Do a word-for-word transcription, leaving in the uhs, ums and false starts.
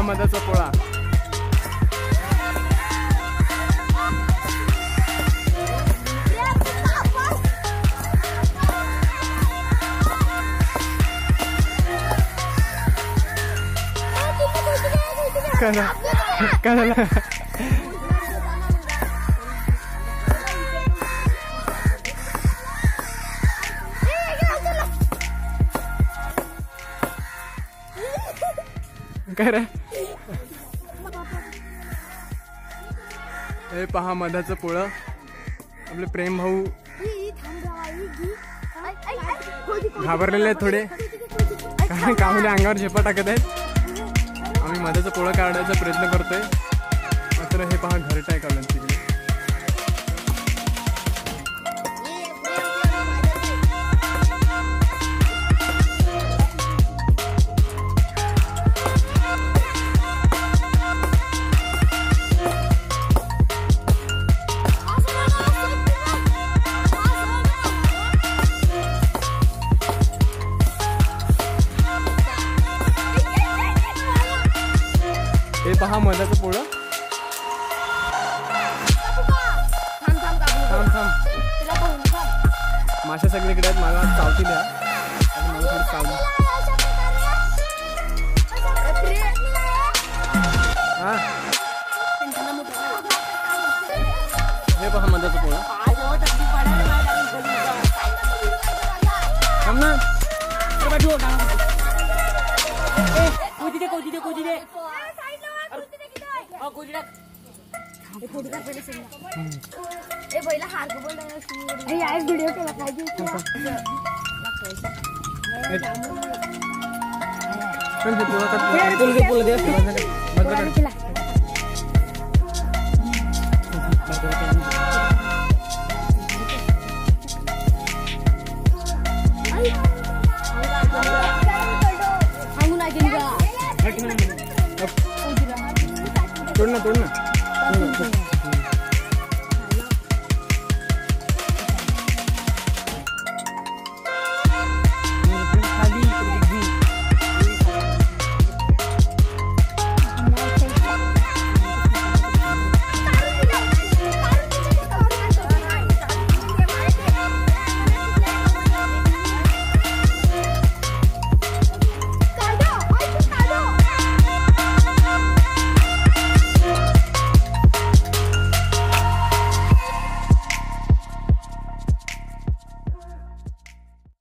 मधाचा पोळा. कळलं कळलं. काय रे हे पहा मधाचं पोळं. आपले प्रेम भाऊ घाबरलेले आहेत थोडे, काय काहुले अंगावर झेपा टाकत आहेत. आम्ही मधाचं पोळं काढायचा प्रयत्न करतोय, मात्र हे पहा घरट आहे काढून तिकडे. हे पहा मधाचं पोळं. थांब थांब, माशा सगळीकडे आहेत, मला चावती द्या आणि मला थोडी चावली. हा हे पहा मधाचं पोळं. थांब ना. व्हिडिओ केला पाहिजे. तोड ना तोड ना.